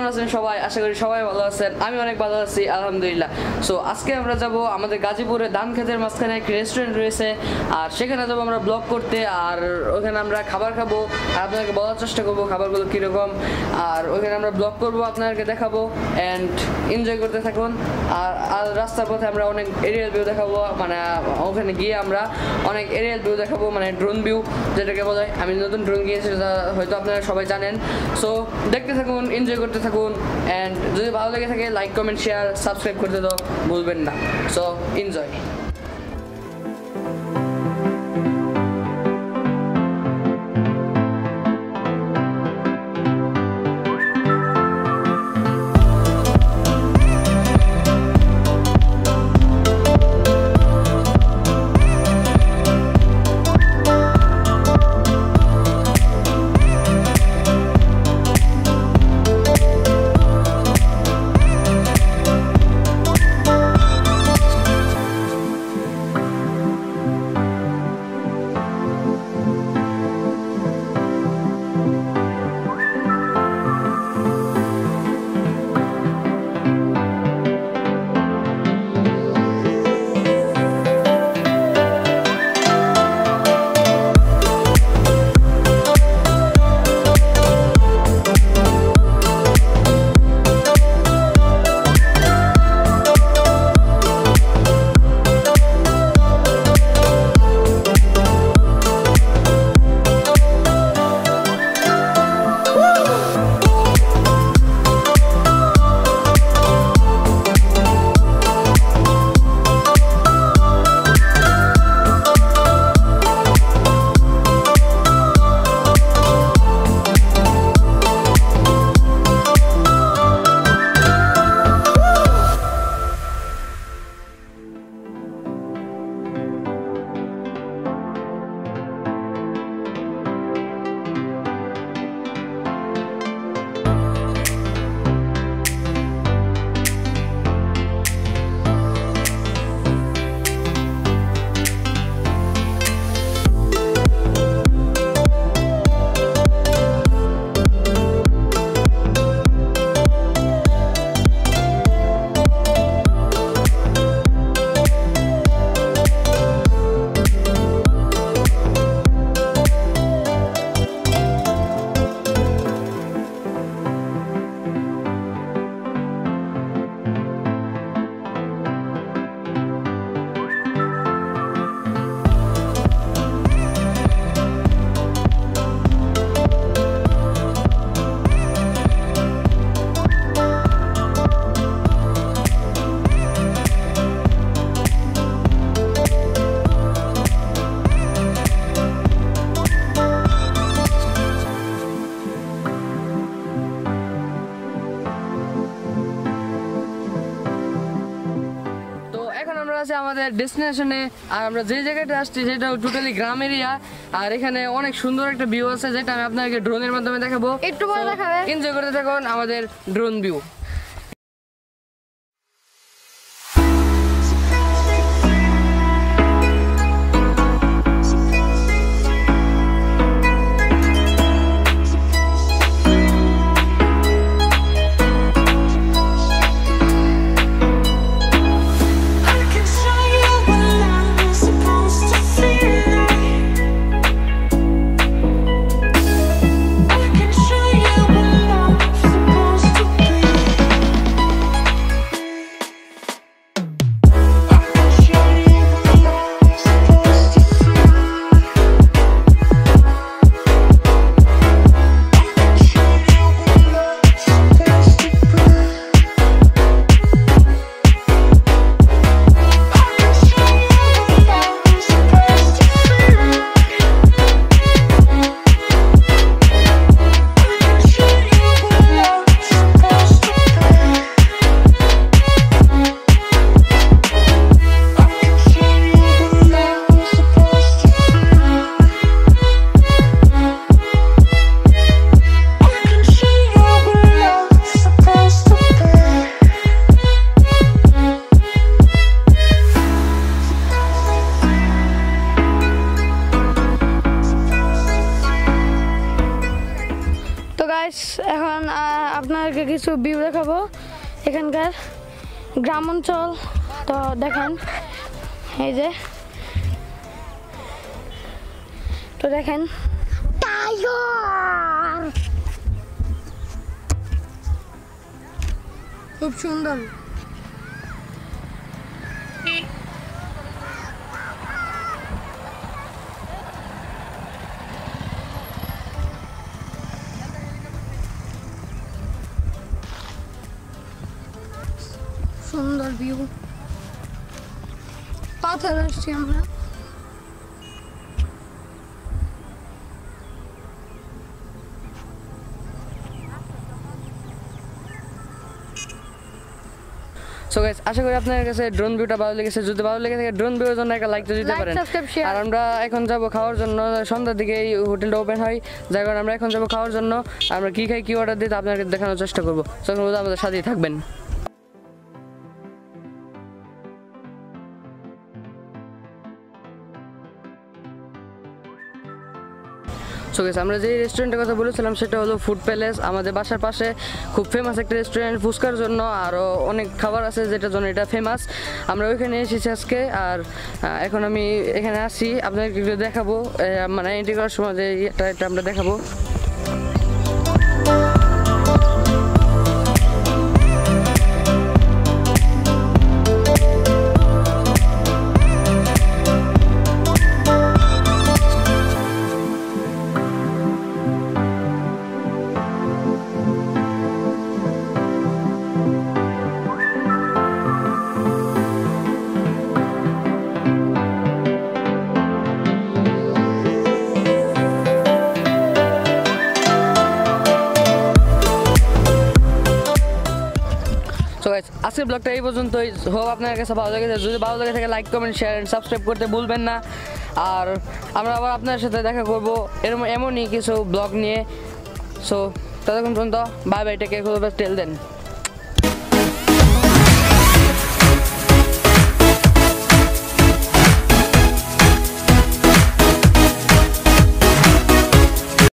কেমন আছেন সবাই? আশা করি সবাই ভালো আছেন। আমি অনেক ভালো আছি আলহামদুলিল্লাহ। সো আজকে আমরা যাব আমাদের গাজীপুরে ধান ক্ষেতের মাঝখানে একটি রেস্টুরেন্ট রয়েছে, আর সেখানে যাবো আমরা ব্লগ করতে। আর ওখানে আমরা খাবার খাবো আর আপনাদেরকে বলার চেষ্টা করবো খাবারগুলো কীরকম, আর ওখানে আমরা ব্লগ করবো, আপনাদেরকে দেখাবো অ্যান্ড এনজয় করতে থাকুন। আর রাস্তার পথে আমরা অনেক এরিয়াল ভিউ দেখাবো, মানে ওখানে গিয়ে আমরা অনেক এরিয়াল ভিউ দেখাবো, মানে ড্রোন ভিউ যেটাকে বলা হয়। আমি নতুন ড্রোন গিয়েছি, হয়তো আপনারা সবাই জানেন। সো দেখতে থাকুন, এনজয় করতে থাকুন, অ্যান্ড যদি ভালো লেগে থাকে লাইক কমেন্ট শেয়ার সাবস্ক্রাইব করতে তো ভুলবেন না। So enjoy. আমাদের ডেস্টিনেশনে, আর আমরা যে জায়গাটা আসছি সেটা টোটালি গ্রাম এরিয়া, আর এখানে অনেক সুন্দর একটা ভিউ আছে যেটা আমি আপনাকে ড্রোনের মাধ্যমে দেখাবো। একটু পরে দেখাবে, এনজয় করতে থাকুন আমাদের ড্রোন ভিউ। আপনাদেরকে কিছু ভিউ দেখাবো এখানকার গ্রাম অঞ্চল। তো দেখেন এই যে, তো দেখেন টাইগার খুব সুন্দর। সুন্দর ভিউ, পাথর আসছি আমরা। সো গাইস, আশা করি আপনাদের কাছে ড্রোন ভিউটা ভালো লেগেছে। যদি ভালো লেগে থাকে ড্রোন ভিউর জন্য একটা লাইক তো দিতে পারেন। আর আমরা এখন যাব খাওয়ার জন্য। সন্ধ্যার দিকে এই হোটেলটা ওপেন হয়, যার কারণে আমরা এখন যাব খাওয়ার জন্য। আমরা কি খাই কি অর্ডার দিই আপনাদের দেখানোর চেষ্টা করবো। তখন আমাদের সাথেই থাকবেন। সো গাইস, আমরা যে রেস্টুরেন্টের কথা বলেছিলাম সেটা হলো ফুড প্যালেস। আমাদের বাসার পাশে খুব ফেমাস একটা রেস্টুরেন্ট, ফুচকার জন্য আরও অনেক খাবার আছে যেটার জন্য এটা ফেমাস। আমরা ওইখানে এসেছি আজকে। আর এখন আমি এখানে আসি, আপনাদেরকে একটু দেখাবো, মানে এন্ট্রি করার সময় যে এটা আমরা দেখাবো। সো গাইস, আজকের ব্লগটা এই পর্যন্তই। হোপ আপনার কাছে ভালো লেগেছে। যদি ভালো লেগে থাকে like comment share and subscribe করতে ভুলবেন না। আর আমরা আবার আপনার সাথে দেখা করব এমনই কিছু ব্লগ নিয়ে। সো ততক্ষণ পর্যন্ত বাই বাই, টেক কেয়ার, টেল দেন।